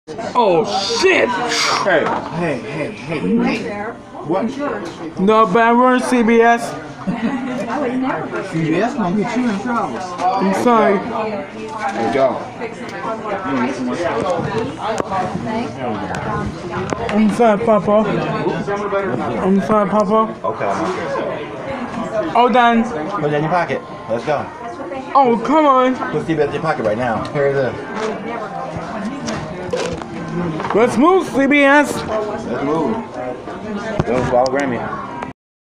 Oh shit! Hey. What? No bad word, CBS. CBS gonna get you in trouble. I'm sorry. There you go. I'm sorry, Papa. I'm sorry, Papa. Okay, I'm okay. All done. Put it in your pocket. Let's go. Oh, come on. Put CBS in your pocket right now. Here it is. Let's move, CBS. Let's move. Don't follow Grammy.